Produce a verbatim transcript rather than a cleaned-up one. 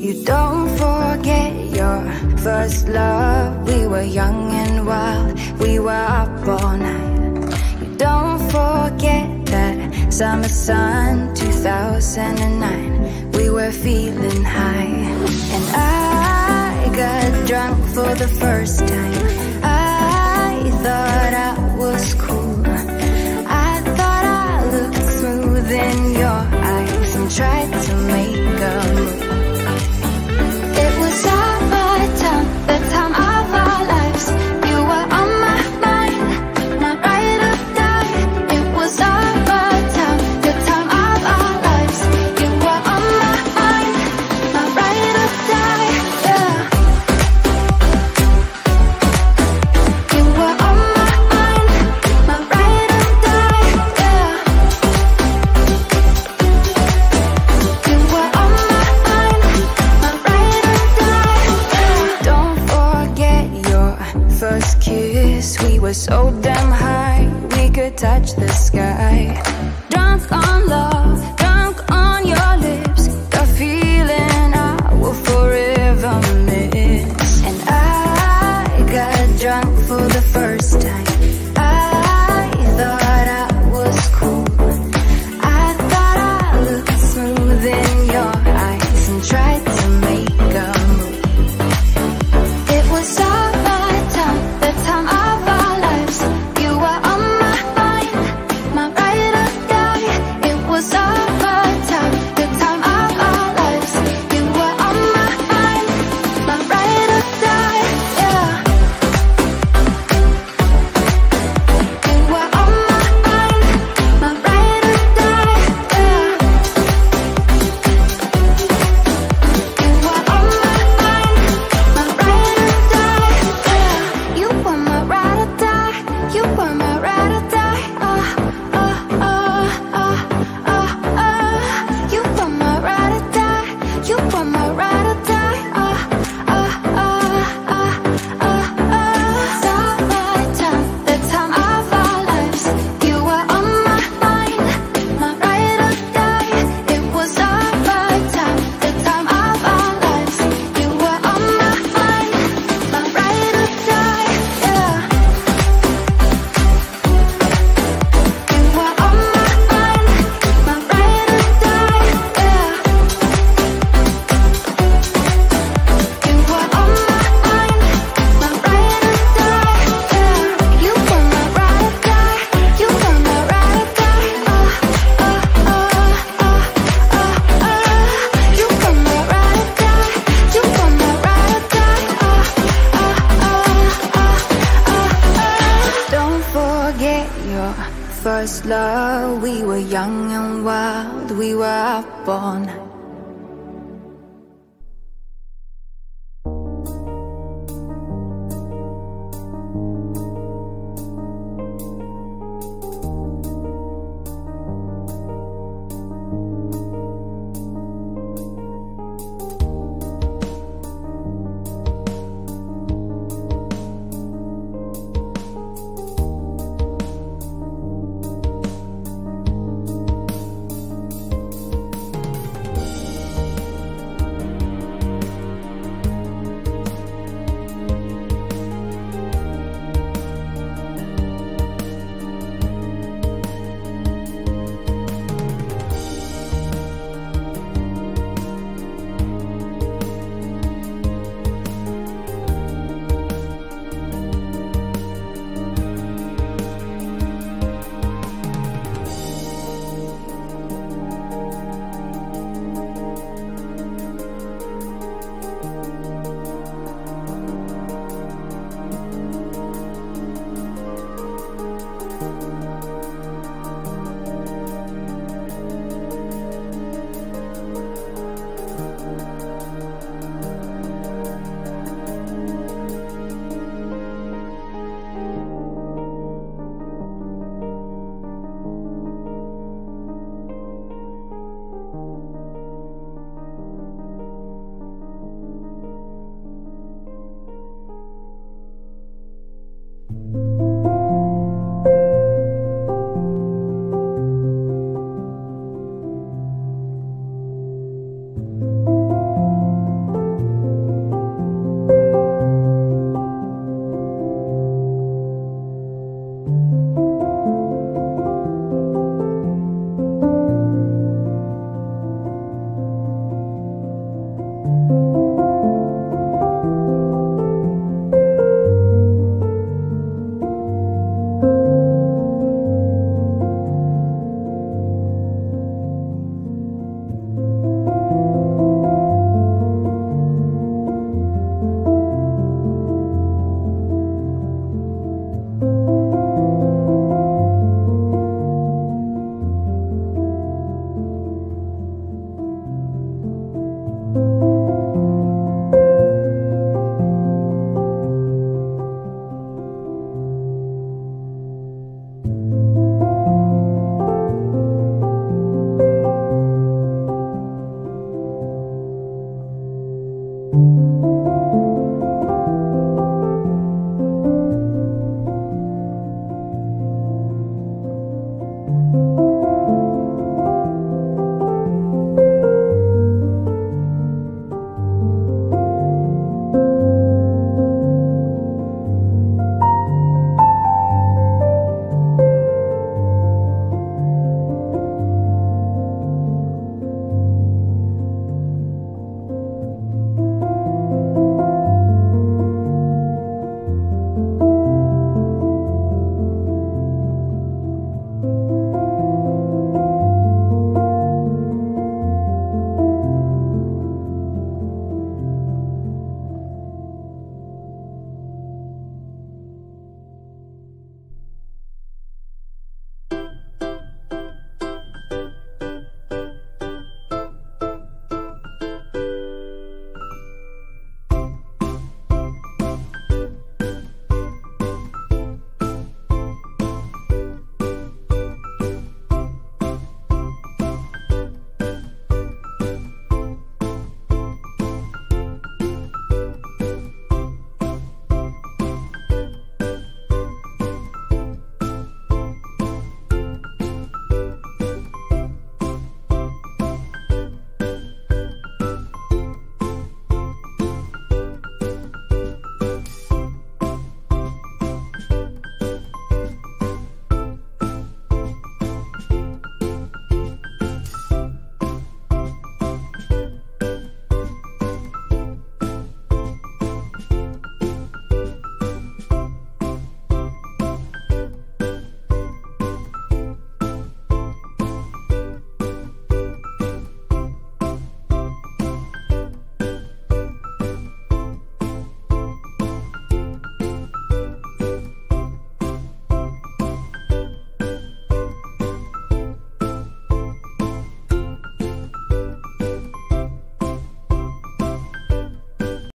You don't forget your first love. We were young and wild, we were up all night. You don't forget that summer sun, two thousand nine. We were feeling high, and I got drunk for the first time. I thought I was cool. I thought I looked smooth in your eyes and tried to make a move. It was our time, the time of our lives. You were on my mind, my ride or die. It was our time, the time of our lives. You were on my mind, my ride or die. Yeah. You were on my mind, my ride or die. Yeah. You were on my mind, my ride or die. Yeah. Don't forget your first kiss. We were so damn high, we could touch the sky. Drunk on love, drunk on your lips, the feeling I will forever miss. And I got drunk for the first time. I thought I was cool. I thought I looked smooth in your eyes and tried to make a move. It was our time, the time of our lives. You were on my mind, my ride or die. It was our time, the time of our lives. You were on my mind, my ride or die. Yeah. You were on my mind, my ride or die. Yeah. You were on my mind, my ride or die. Yeah. You were my ride or die. You were my ride or die. Ah, ah, ah, ah, ah, ah. You were my ride or die. You were my ride or die. Ah, ah, ah, ah, ah, ah. Summer time, the time of our lives. You were on my mind, my ride or die. It was our time, the time of our lives. You were on my mind, my ride or die. Yeah. You were on my mind, my ride or die. Yeah. You were on my mind, my ride or die. Yeah. You were my ride or die. You were my ride or die. Ah, ah, ah, ah, ah, ah. You were my ride or die. You were my ride or die. Ah, ah, ah, ah, ah, ah. Don't forget your first love. We were young and wild, we were up all night. you.